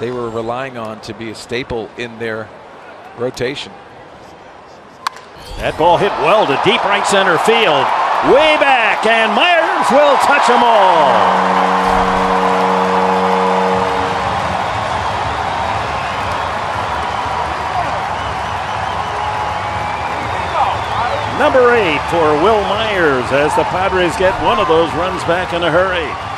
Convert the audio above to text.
they were relying on to be a staple in their rotation. That ball hit well to deep right center field. Way back, and Myers will touch them all. Number 8 for Wil Myers as the Padres get one of those runs back in a hurry.